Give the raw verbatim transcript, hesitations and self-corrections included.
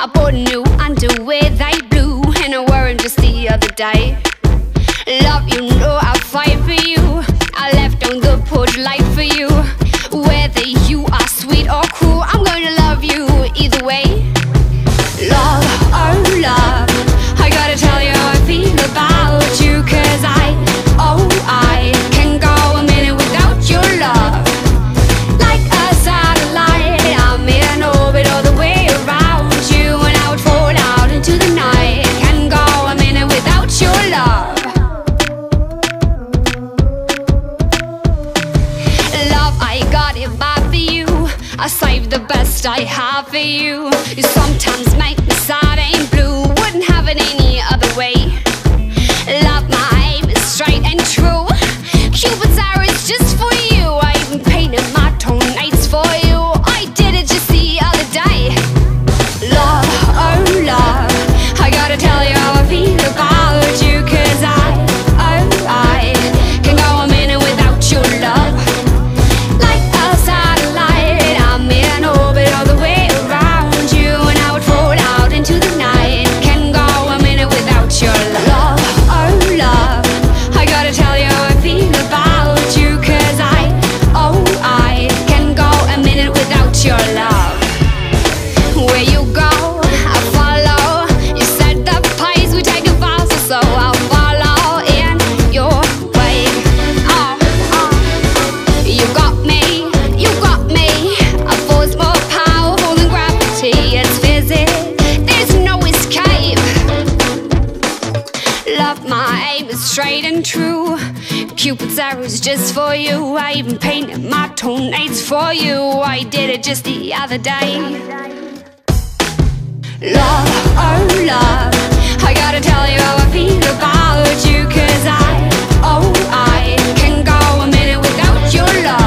I bought new underwear, they blue, and I wore them just the other day. Love, you know I'll fight for you. I left on the porch light for you. Whether you are sweet or cruel, I'm gonna love you either way. Love, oh love, I gotta tell you how I feel about you. Cause I, oh I, can go a minute without your love. Like a satellite, I'm in orbit all the way around you, and I would fall out into the night. Can go a minute without your love. Love, I got it bad for you. I saved the best I have for you. You sometimes make me sad and blue. Wouldn't have it any other way. Love, my aim is straight and true. Cupid's arrow is just for you. I even painted my toenails for you. I did it just the other day. Love, oh love, I gotta tell you how I feel about you. Cause I, oh I, can go a minute without your love. Like a satellite, I'm in orbit all the way around you, and I would fall out into the night. Can go a minute without your love. Oh love, I gotta tell you how I feel about you. Cause I, oh I, can go a minute without your love. Where you go, I follow. You said the place we take a vow, so I'll follow in your way. Oh, oh, you got me, you got me. A force more powerful than gravity. It's physics, there's no escape. Love, my aim is straight and true. Cupid's arrow's just for you. I even painted my toenails for you. I did it just the other day. Love, oh love, I gotta tell you how I feel about you. Cause I, oh I, can go a minute without your love.